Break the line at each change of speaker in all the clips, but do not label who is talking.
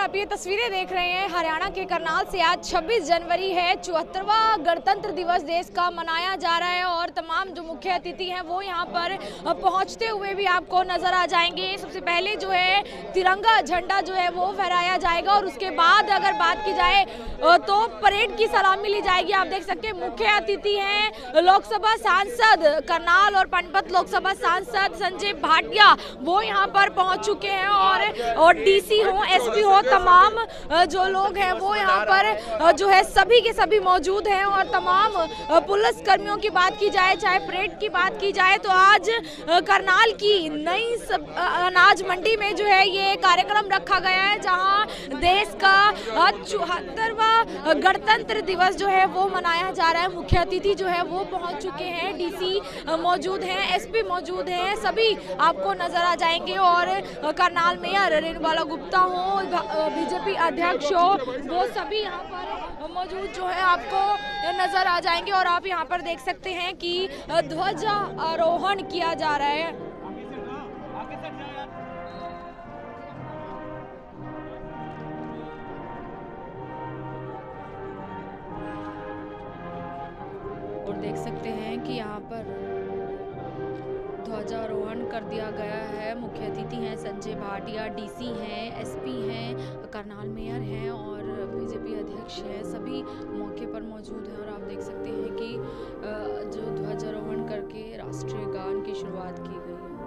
आप ये तस्वीरें देख रहे हैं हरियाणा के करनाल से। आज 26 जनवरी है, 74वां गणतंत्र दिवस देश का मनाया जा रहा है और तमाम जो मुख्य अतिथि हैं वो यहाँ पर पहुँचते हुए भी आपको नजर आ जाएंगे। सबसे पहले जो है तिरंगा झंडा जो है वो फहराया जाएगा और उसके बाद अगर बात की जाए तो परेड की सलामी ली जाएगी। आप देख सकते हैं मुख्य अतिथि हैं लोकसभा सांसद करनाल और पानीपत लोकसभा सांसद संजय भाटिया, वो यहाँ पर पहुँच चुके हैं और डीसी हो, एसपी हो, तमाम जो लोग हैं वो यहाँ पर जो है सभी के सभी मौजूद हैं। और तमाम पुलिस कर्मियों की बात की जाए, चाहे परेड की बात की जाए, तो आज करनाल की नई अनाज मंडी में जो है ये कार्यक्रम रखा गया है, जहाँ देश का 74वां गणतंत्र दिवस जो है वो मनाया जा रहा है। मुख्य अतिथि जो है वो पहुँच चुके हैं, डीसी मौजूद हैं, एसपी मौजूद हैं, सभी आपको नजर आ जाएंगे। और करनाल मेयर रेणुबाला गुप्ता हो, बीजेपी अध्यक्ष हो, वो सभी यहाँ पर मौजूद जो है आपको नजर आ जाएंगे। और आप यहाँ पर देख सकते हैं कि ध्वजारोहण किया जा रहा है। और देख सकते हैं कि यहाँ पर ध्वजारोहण कर दिया गया है। मुख्य अतिथि हैं संजय भाटिया, डीसी हैं, एसपी हैं, करनाल मेयर हैं और बीजेपी अध्यक्ष हैं, सभी मौके पर मौजूद हैं। और आप देख सकते हैं कि जो ध्वजारोहण करके राष्ट्रीय गान की शुरुआत की गई है।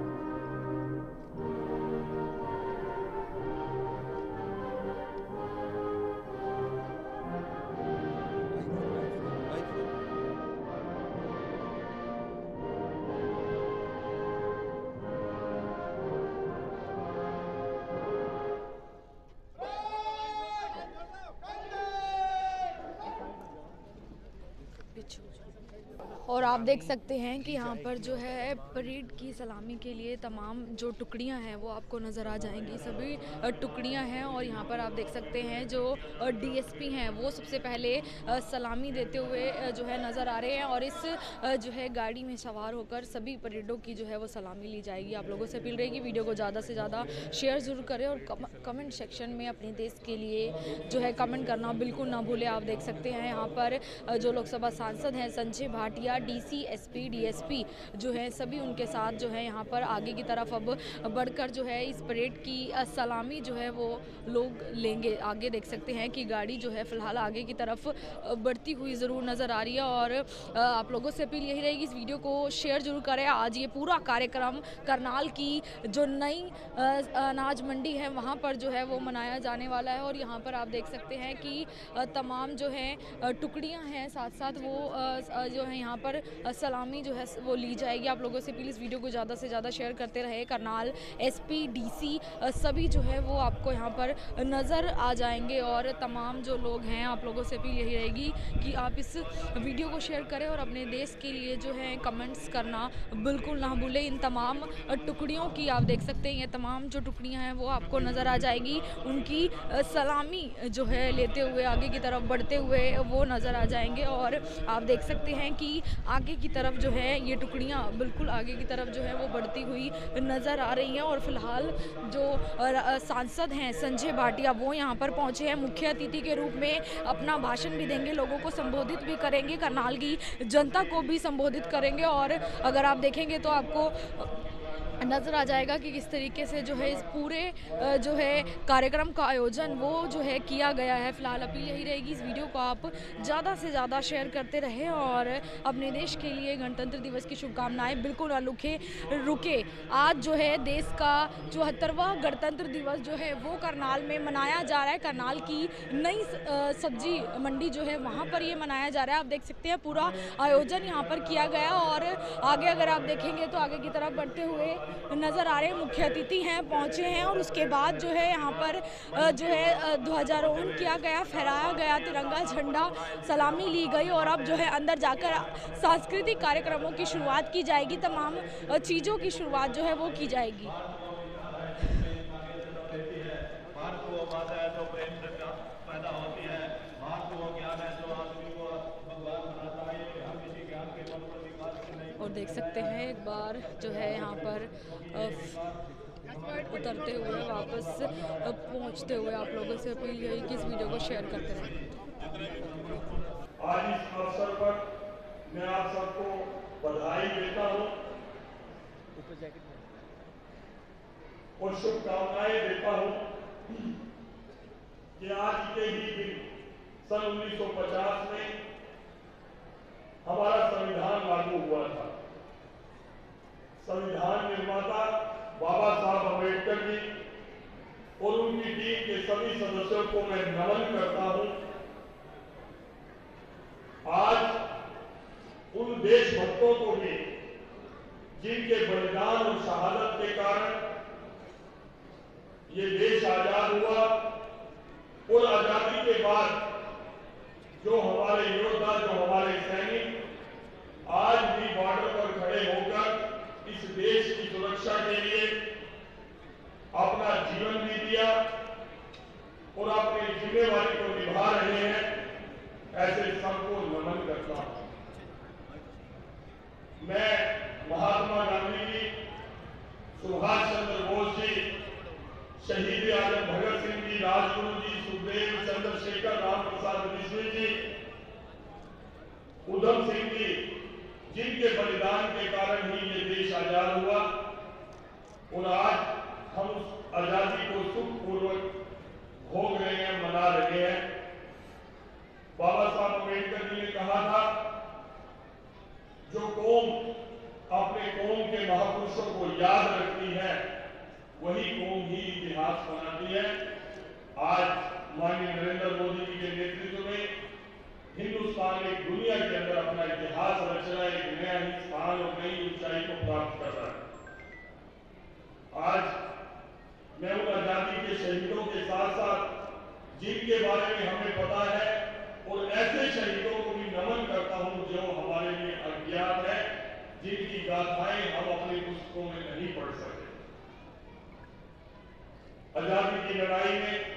और आप देख सकते हैं कि यहाँ पर जो है परेड की सलामी के लिए तमाम जो टुकड़ियाँ हैं वो आपको नज़र आ जाएंगी। सभी टुकड़ियाँ हैं और यहाँ पर आप देख सकते हैं जो डीएसपी हैं वो सबसे पहले सलामी देते हुए जो है नज़र आ रहे हैं। और इस जो है गाड़ी में सवार होकर सभी परेडों की जो है वो सलामी ली जाएगी। आप लोगों से अपील रहेगी वीडियो को ज़्यादा से ज़्यादा शेयर ज़रूर करें और कमेंट सेक्शन में अपने देश के लिए जो है कमेंट करना बिल्कुल ना भूलें। आप देख सकते हैं यहाँ पर जो लोकसभा सांसद हैं Sanjay Bhatia, DC, SP, DSP जो है सभी उनके साथ जो है यहाँ पर आगे की तरफ अब बढ़कर जो है इस परेड की सलामी जो है वो लोग लेंगे। आगे देख सकते हैं कि गाड़ी जो है फिलहाल आगे की तरफ बढ़ती हुई ज़रूर नज़र आ रही है। और आप लोगों से अपील यही रहेगी इस वीडियो को शेयर जरूर करें। आज ये पूरा कार्यक्रम करनाल की जो नई अनाज मंडी है वहाँ पर जो है वो मनाया जाने वाला है। और यहाँ पर आप देख सकते हैं कि तमाम जो है टुकड़ियाँ हैं, साथ साथ वो जो है यहाँ पर सलामी जो है वो ली जाएगी। आप लोगों से प्लीज़ वीडियो को ज़्यादा से ज़्यादा शेयर करते रहे। करनाल एसपी, डीसी सभी जो है वो आपको यहाँ पर नज़र आ जाएंगे। और तमाम जो लोग हैं आप लोगों से अपील यही रहेगी कि आप इस वीडियो को शेयर करें और अपने देश के लिए जो है कमेंट्स करना बिल्कुल ना भूलें। इन तमाम टुकड़ियों की आप देख सकते हैं, ये तमाम जो टुकड़ियाँ हैं वो आपको नज़र आ जाएगी। उनकी सलामी जो है लेते हुए आगे की तरफ बढ़ते हुए वो नज़र आ जाएंगे। और आप देख सकते हैं कि आगे की तरफ जो है ये टुकड़ियाँ बिल्कुल आगे की तरफ जो है वो बढ़ती हुई नज़र आ रही हैं। और फिलहाल जो सांसद हैं संजय भाटिया वो यहाँ पर पहुँचे हैं, मुख्य अतिथि के रूप में अपना भाषण भी देंगे, लोगों को संबोधित भी करेंगे, करनाल की जनता को भी संबोधित करेंगे। और अगर आप देखेंगे तो आपको नज़र आ जाएगा कि किस तरीके से जो है इस पूरे जो है कार्यक्रम का आयोजन वो जो है किया गया है। फिलहाल अपील यही रहेगी इस वीडियो को आप ज़्यादा से ज़्यादा शेयर करते रहें और अपने देश के लिए गणतंत्र दिवस की शुभकामनाएं बिल्कुल ना रुके। आज जो है देश का 74वां गणतंत्र दिवस जो है वो करनाल में मनाया जा रहा है। करनाल की नई सब्जी मंडी जो है वहाँ पर ये मनाया जा रहा है। आप देख सकते हैं पूरा आयोजन यहाँ पर किया गया। और आगे अगर आप देखेंगे तो आगे की तरफ बढ़ते हुए नज़र आ रहे हैं मुख्य अतिथि हैं, पहुंचे हैं। और उसके बाद जो है यहाँ पर जो है ध्वजारोहण किया गया, फहराया गया तिरंगा झंडा, सलामी ली गई। और अब जो है अंदर जाकर सांस्कृतिक कार्यक्रमों की शुरुआत की जाएगी, तमाम चीज़ों की शुरुआत जो है वो की जाएगी। और देख सकते हैं एक बार जो है यहाँ पर उतरते हुए वापस पहुंचते हुए आप लोगों से अपील यही कि इस वीडियो को शेयर करते रहें।
आज इस अवसर पर मैं आप सबको बधाई देता हूं और शुभकामनाएं देता हूं कि आज के ही दिन सन 1950 में हमारा संविधान लागू हुआ था। संविधान निर्माता बाबा साहब अम्बेडकर जी और उनकी टीम के सभी सदस्यों को मैं नमन करता हूं। आज उन देशभक्तों को भी जिनके बलिदान और शहादत के कारण ये देश आजाद हुआ और आजादी के बाद जो हमारे योद्धा, जो हमारे सैनिक आज भी बॉर्डर पर खड़े होकर इस देश की सुरक्षा के लिए अपना जीवन भी दिया और अपनी जिम्मेवारी को निभा रहे हैं, ऐसे सबको नमन करता हूं। मैं महात्मा गांधी जी, सुभाष चंद्र बोस जी, शहीद आजम भगत सिंह जी, राजगुरु जी, सुखदेव, चंद्रशेखर, राम प्रसाद बिस्मिल जी, उधम सिंह जी, जिनके बलिदान के कारण ही ये देश आजाद हुआ और आज हम उस आजादी को सुखपूर्वक भोग रहे हैं, मना रहे हैं। बाबा साहब अम्बेडकर जी ने कहा था, जो कौम अपने कौम के महापुरुषों को याद रखती है वही कौम ही इतिहास बनाती है। आज माननीय नरेंद्र मोदी जी के नेतृत्व में हिंदुस्तान एक दुनिया के अंदर अपना इतिहास रच रहा है, एक नया ही स्थान और नई ऊंचाई को प्राप्त कर रहा है। आज मैं उन आजादी के शहीदों के साथ साथ जिनके बारे में हमें पता है और ऐसे शहीदों को भी नमन करता हूं जो हमारे लिए अज्ञात है, जिनकी गाथाएं हम अपनी पुस्तकों में नहीं पढ़ सकते। आजादी की लड़ाई में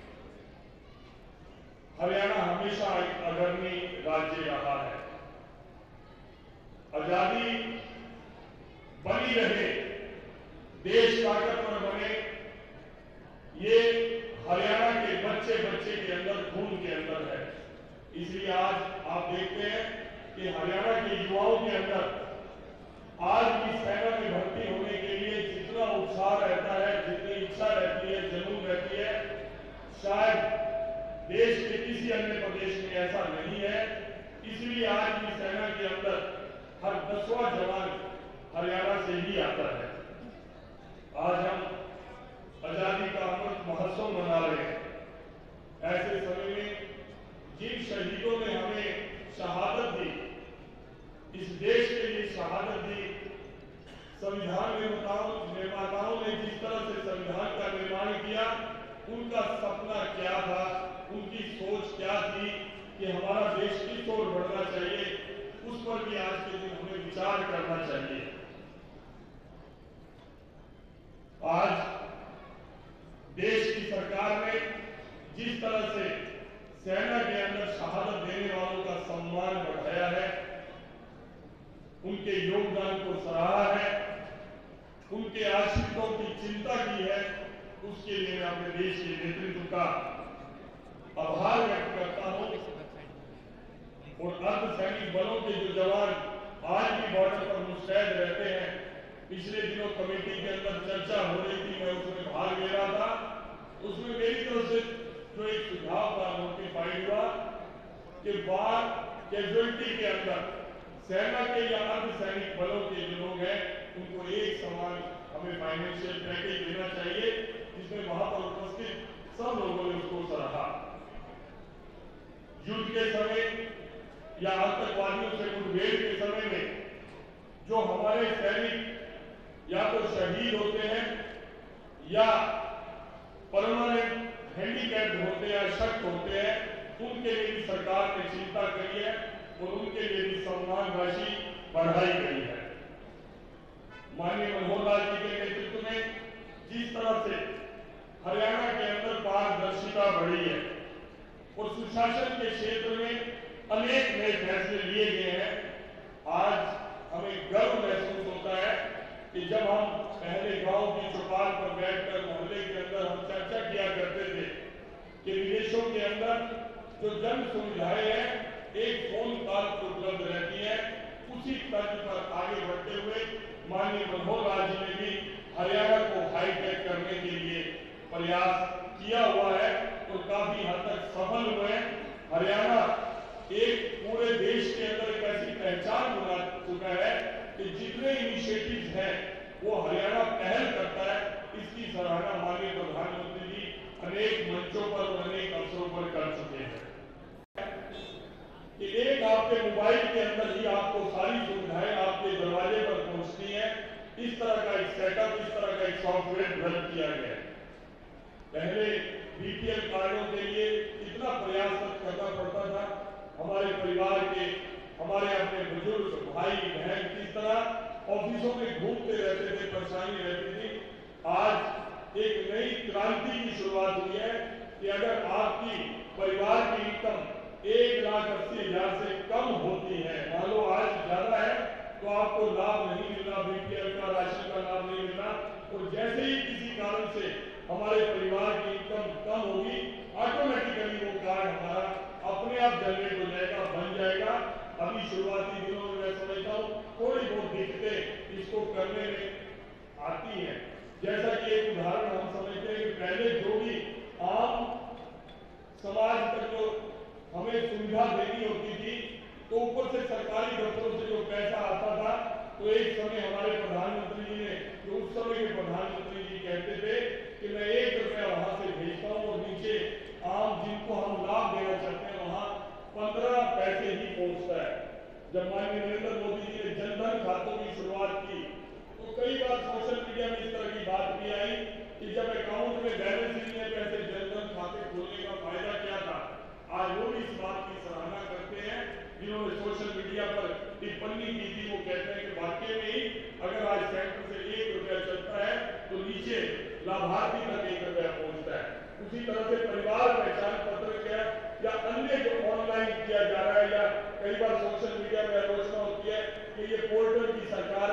हरियाणा हमेशा एक अग्रणी राज्य रहा है। आजादी बनी रहे, देश ताकतवर बने, ये हरियाणा के बच्चे बच्चे के अंदर, खून के अंदर है। इसलिए आज आप देखते हैं कि हरियाणा के युवाओं के अंदर आज भी सेना में भर्ती होने के लिए जितना उत्साह रहता है, जितनी इच्छा रहती है, जुनून रहती है, शायद देश के किसी अन्य प्रदेश में ऐसा नहीं है। इसलिए आज भी सेना के अंदर हर 10वां जवान हरियाणा से ही आता है। आज हम आजादी का अमृत महोत्सव मना रहे हैं। ऐसे समय में जिन शहीदों ने हमें शहादत दी, इस देश के लिए शहादत दी, संविधान निर्माताओं ने जिस तरह से संविधान का निर्माण किया, उनका सपना क्या था, उनकी सोच क्या थी कि हमारा देश किस ओर बढ़ना चाहिए, उस पर भी आज के दिन हमें विचार करना चाहिए। आज देश की सरकार ने जिस तरह से सेना के अंदर शहादत देने वालों का सम्मान बढ़ाया है, उनके योगदान को सराहा है, उनके आश्रितों की चिंता की है, उसके लिए मैं अपने देश के नेतृत्व का आभार व्यक्त करता हूं। और अर्धसैनिक बलों के जो जवान आज भी बॉर्डर पर मुस्तैद रहते हैं, पिछले दिनों कमेटी के अंदर चर्चा हो रही थी, मैं उसमें भाग ले रहा था। उसमें मेरी तरफ से जो एक सुझाव का नोटिफाइड हुआ कि वार कैजुअलिटी के अंदर सेना के या अर्धसैनिक बलों के जो लोग हैं, उनको एक समान हमें फाइनेंशियल पैकेज देना चाहिए, जिसमें वहां पर उपस्थित सब लोगों ने उसको सराहा। युद्ध के समय या आतंकवादियों से मुठभेड़ के समय में जो हमारे सैनिक या तो शहीद होते हैं या परमानेंट हैंडीकैप्ड होते हैं, अशक्त होते हैं, उनके लिए भी सरकार ने चिंता करी है और उनके लिए भी सम्मान राशि बढ़ाई गई है। माननीय मनोहर लाल जी के नेतृत्व में जिस तरह से हरियाणा के अंदर पारदर्शिता बढ़ी है और सुशासन के क्षेत्र में अनेक नए फैसले लिए गए हैं, आज हमें गर्व महसूस होता है कि जब हम पहले गांव की चौपाल पर बैठकर मोहल्ले के अंदर हम चर्चा किया करते थे कि विदेशों के अंदर जो जन सुविधाएं हैं एक फोन कॉल पर उपलब्ध रहती है, उसी तर्ज पर आगे बढ़ते हुए माननीय मनोहर लाल जी ने भी हरियाणा को हाईटेक करने के लिए प्रयास किया हुआ है और काफी हद तक सफल हुए हैं। हरियाणा एक पूरे देश के अंदर एक ऐसी पहचान बना चुका है कि जितने इनिशिएटिव्स हैं वो हरियाणा पहल करता है। इसकी सराहना माननीय प्रधानमंत्री जी अनेक मंचों पर और अनेक अवसरों पर कर चुके हैं कि एक आपके मोबाइल के अंदर ही आपको सारी सुविधाएं आपके दरवाजे पर पहुंचती है। इस तरह का एक सेटअप, इस तरह का एक सॉफ्टवेयर डेवलप किया गया है। पहले बीपीएल कार्डों के लिए इतना प्रयास करना पड़ता था, हमारे परिवार के हमारे अपने बुजुर्ग भाई बहन किस तरह ऑफिसों में घूमते रहते थे, परेशानी रहती थी। आज एक नई क्रांति की शुरुआत हुई है कि अगर आपकी परिवार की इनकम 1,80,000 से कम होती है, मान लो आज ज्यादा है तो आपको लाभ नहीं मिल रहा, बीपीएल का राशन का लाभ नहीं मिल रहा, और जैसे ही किसी कारण से हमारे परिवार की इनकम कम होगी ऑटोमेटिकली वो कार्ड हमारा अपने आप जनरेट हो जाएगा, बन जाएगा। अभी शुरुआती दिनों में मैं समझता हूँ थोड़ी बहुत दिक्कतें इसको करने में आती हैं। जैसा कि एक उदाहरण हम समझते हैं कि पहले जो भी आम समाज तक जो हमें सुविधा देनी होती थी तो ऊपर से सरकारी दफ्तरों से जो पैसा आता था, तो एक समय हमारे प्रधानमंत्री जी ने, जो उस समय के प्रधानमंत्री जी कहते थे कि मैं 1 रुपया वहां से भेजता हूं और नीचे आम जिनको हम लाभ देना चाहते हैं वहां 15 पैसे ही पहुंचता है। जब माननीय नरेंद्र मोदी जी ने जनधन खातों की शुरुआत की तो कई बार सोशल मीडिया में इस तरह की बात भी आई कि जब अकाउंट में बैलेंस ही नहीं है पैसे जनधन खाते खोलने का फायदा क्या था। आज वो भी इस बात की सराहना करते हैं जिन्होंने सोशल मीडिया पर टिप्पणी की थी। वो कहते हैं कि वाकई में ही अगर आज सेंटर से 1 रुपया चलता है तो नीचे लाभार्थी तक 1 रुपया पहुंचता है। उसी तरह से परिवार पहचान पत्र क्या या अन्य जो ऑनलाइन किया जा रहा है, या कई बार सोशल मीडिया में आलोचना होती है कि ये पोर्टल की सरकार